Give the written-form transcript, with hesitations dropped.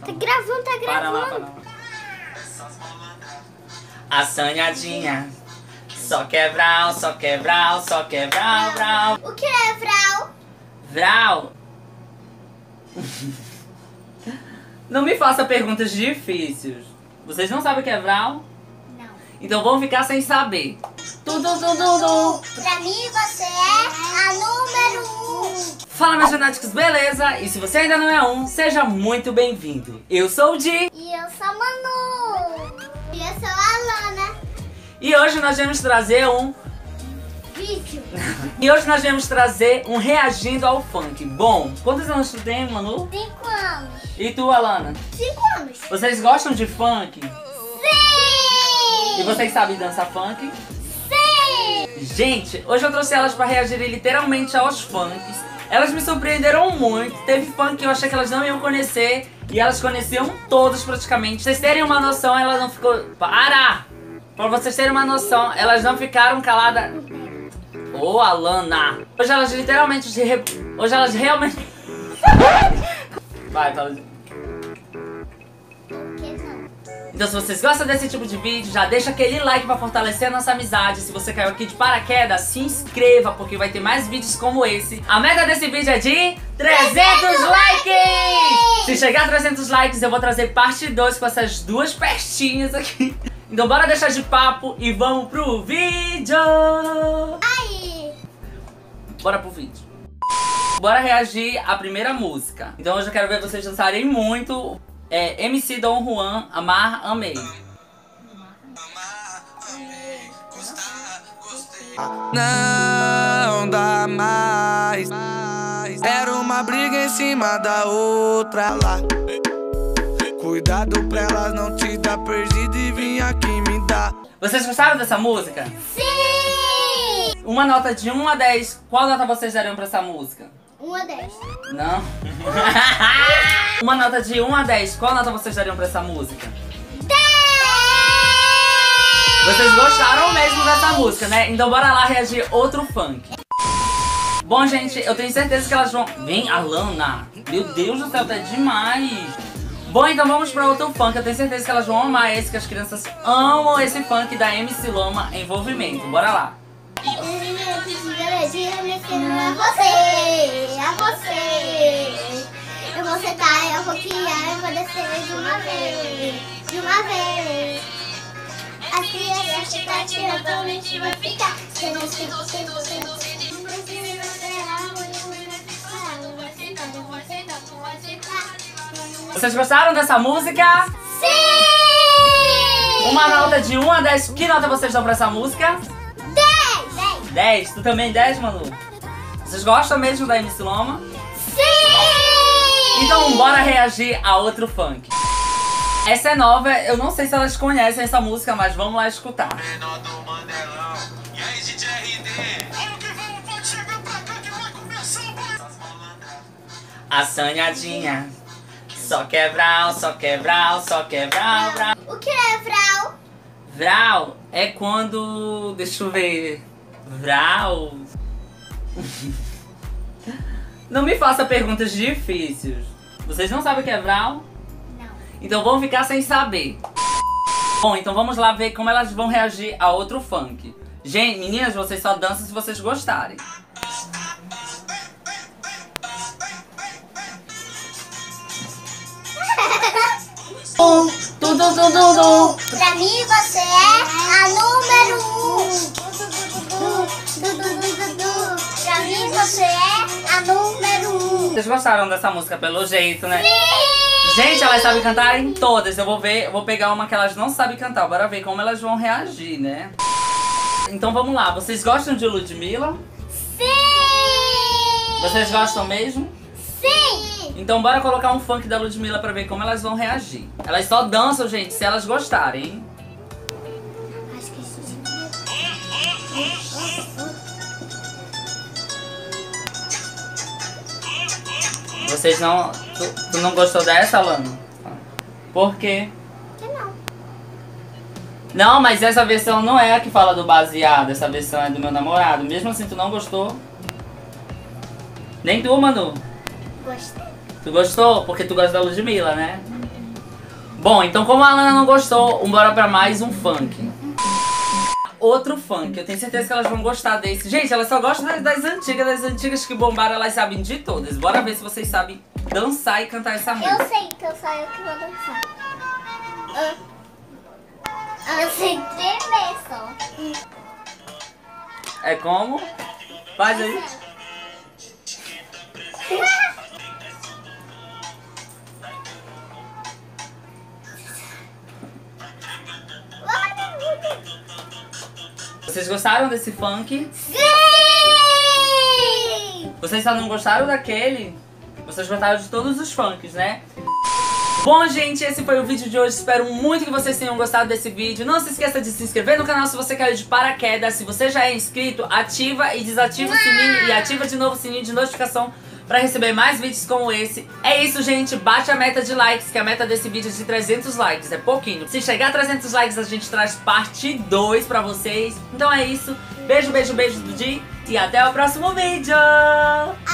Tá gravando, tá gravando. Para lá, para lá. Assanhadinha. Só quer vral, só quer vral, só quer vral, vral. O que é vral? Vral. Não me faça perguntas difíceis. Vocês não sabem o que é vral? Não. Então vão ficar sem saber. Tudo. Pra mim você é a número 1. Fala, meus fanáticos, beleza? E se você ainda não é um, seja muito bem-vindo. Eu sou o Di. E eu sou a Manu. E eu sou a Alana. E hoje nós vamos trazer um... Vídeo. E hoje nós vamos trazer um reagindo ao funk. Bom, quantos anos tu tem, Manu? 5 anos. E tu, Alana? 5 anos. Vocês gostam de funk? Sim! E vocês sabem dançar funk? Sim! Gente, hoje eu trouxe elas pra reagirem literalmente aos funks. Elas me surpreenderam muito. Teve funk que eu achei que elas não iam conhecer. E elas conheciam todos praticamente. Pra vocês terem uma noção, elas não ficou... Para! Pra vocês terem uma noção, elas não ficaram caladas... Ô, Alana! Hoje elas literalmente... Hoje elas realmente... Vai, fala. Então se vocês gostam desse tipo de vídeo, já deixa aquele like pra fortalecer a nossa amizade. Se você caiu aqui de paraquedas, se inscreva, porque vai ter mais vídeos como esse. A meta desse vídeo é de 300 likes! Se chegar a 300 likes, eu vou trazer parte 2 com essas duas pestinhas aqui. Então bora deixar de papo e vamos pro vídeo! Aí! Bora pro vídeo. Bora reagir à primeira música. Então hoje eu quero ver vocês dançarem muito. MC Dom Juan, Amar, Amei. Não dá mais. Era uma briga em cima da outra lá. Cuidado pra elas não te dar perdido e vir aqui me dar. Vocês gostaram dessa música? Sim! Uma nota de 1 a 10, qual nota vocês dariam pra essa música? 1 a 10. Não? Uma nota de 1 a 10, qual nota vocês dariam pra essa música? 10! Vocês gostaram mesmo dessa música, né? Então bora lá reagir outro funk. Bom, gente, eu tenho certeza que elas vão... Vem, Alana! Meu Deus do céu, tá demais! Bom, então vamos pra outro funk. Eu tenho certeza que elas vão amar esse, que as crianças amam esse funk da MC Loma, Envolvimento. Bora lá! A você. Eu vou sentar, eu vou criar, eu vou descer de uma vez. As crianças expectativas totalmente vai ficar. Vocês gostaram dessa música? Sim! Uma nota de 1 a 10, que nota vocês dão pra essa música? 10! 10? Tu também 10, Manu? Vocês gostam mesmo da MC Loma? Sim! Então bora reagir a outro funk. Essa é nova, eu não sei se elas conhecem essa música, mas vamos lá escutar. Assanhadinha. Só quer vral, só quer vral, só quer vral, vral. O que é vral? Vral é quando... Deixa eu ver... Vral... Não me faça perguntas difíceis. Vocês não sabem o que é vral? Não. Então vão ficar sem saber. Bom, então vamos lá ver como elas vão reagir a outro funk. Gente, meninas, vocês só dançam se vocês gostarem. Tudo. Pra mim você é a número 1. Pra mim você é a número 1. Vocês gostaram dessa música pelo jeito, né? Sim! Gente, elas sabem cantar em todas. Eu vou pegar uma que elas não sabem cantar. Bora ver como elas vão reagir, né? Então vamos lá. Vocês gostam de Ludmilla? Sim! Vocês gostam mesmo? Sim! Então bora colocar um funk da Ludmilla pra ver como elas vão reagir. Elas só dançam, gente, se elas gostarem, hein? Acho que isso... Vocês não... Tu não gostou dessa, Alana? Por quê? Que não. Não, mas essa versão não é a que fala do baseado. Essa versão é do meu namorado. Mesmo assim, tu não gostou? Nem tu, Manu? Gostei. Tu gostou? Porque tu gosta da Ludmilla, né? Bom, então como a Alana não gostou, bora pra mais um funk. Outro funk, eu tenho certeza que elas vão gostar desse. Gente, elas só gostam das antigas que bombaram, elas sabem de todas. Bora ver se vocês sabem dançar e cantar essa música. Eu sei, então só eu que vou dançar. Eu sei tremer só. É como? Faz aí. Vocês gostaram desse funk? Sim! Vocês só não gostaram daquele? Vocês gostaram de todos os funks, né? Bom, gente, esse foi o vídeo de hoje. Espero muito que vocês tenham gostado desse vídeo. Não se esqueça de se inscrever no canal se você caiu de paraquedas. Se você já é inscrito, ativa e desativa o sininho e ativa de novo o sininho de notificação pra receber mais vídeos como esse. É isso, gente. Bate a meta de likes, que a meta desse vídeo é de 300 likes. É pouquinho. Se chegar a 300 likes, a gente traz parte 2 pra vocês. Então é isso. Beijo, beijo, beijo do Di. E até o próximo vídeo.